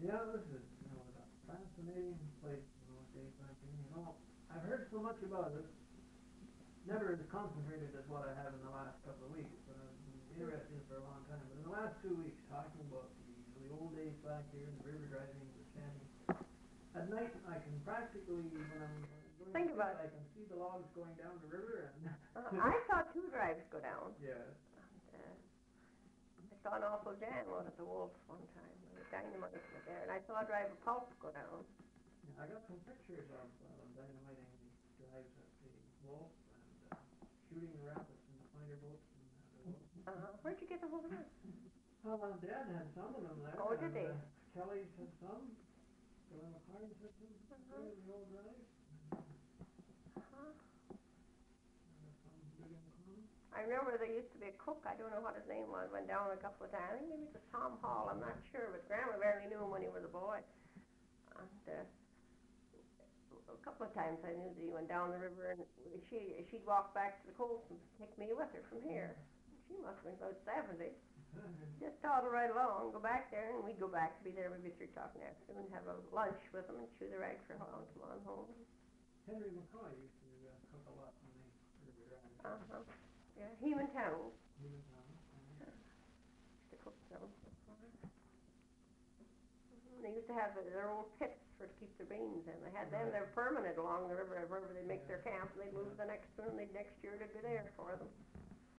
Yeah, this is, a fascinating place, days back then. I've heard so much about it. Never as concentrated as what I have in the last couple of weeks, but I've been interested in it for a long time. But in the last 2 weeks, talking about the old days back here, the river driving, the standing. At night, I can practically, when I'm going Think to about sleep, I can see the logs going down the river. And I saw two drives go down. yeah. I saw an awful jam out at the Wolf one time. There was dynamite in there, and I saw a drive of pulp go down. Yeah, I got some pictures of dynamiting the drives at the Wolf and shooting the rapids in the finder boats. Where'd you get them over there? Dad had some of them there. Oh, did they? Kelly's had some. Glenn McCoy had some. The old drive. I remember there used to be a cook, I don't know what his name was, went down a couple of times. I think maybe it was Tom Hall, I'm not sure, but Grandma barely knew him when he was a boy. And a couple of times I knew that he went down the river, and she'd walk back to the coast and take me with her from here. She must have been about 70. Just toddle right along, go back there, and we'd go back to be there maybe 3 o'clock in the afternoon, have a lunch with them and chew the rag for a while and come on home. Henry McCoy used to cook a lot when they river drive. Yeah, Heman Town. Heman Town. To cook them. They used to have their own pits to keep their beans in. They had them, they're permanent along the river. Wherever they'd make their camp, they'd move the next one, next year they'd be there for them.